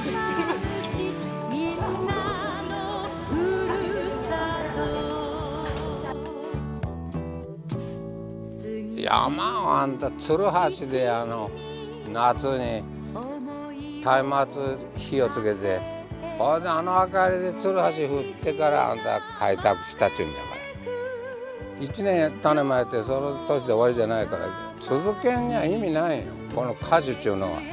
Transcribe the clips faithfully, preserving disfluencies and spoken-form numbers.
山はあんたツルハシであの夏に松明火をつけて、ほんであの明かりでツルハシ振ってからあんた開拓したっちゅうんだから。いちねん種まいてその年で終わりじゃないから続けんには意味ないよ、この果樹っちゅうのは。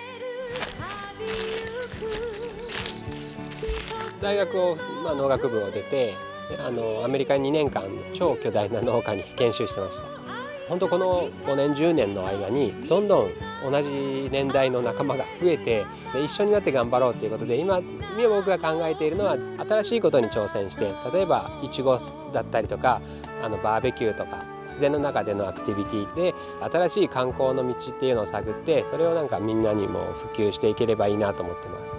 大学を、まあ、農学部を出てあのアメリカににねんかん超巨大な農家に研修してました。本当このごねんじゅうねんの間にどんどん同じ年代の仲間が増えて、で一緒になって頑張ろうということで、今僕が考えているのは新しいことに挑戦して、例えばイチゴだったりとかあのバーベキューとか自然の中でのアクティビティで新しい観光の道っていうのを探って、それをなんかみんなにも普及していければいいなと思ってます。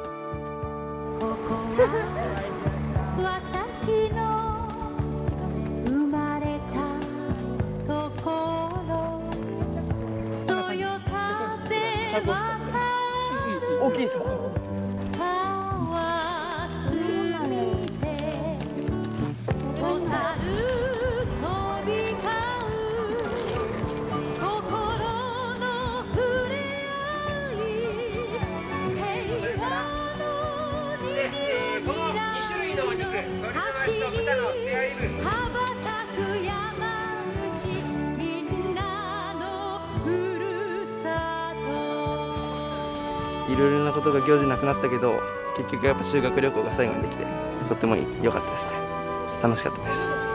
私の生まれたところ、そよ風が大きいですか。 いろいろなことが行事なくなったけど、結局やっぱ修学旅行が最後にできてとっても良かったですね。楽しかったです。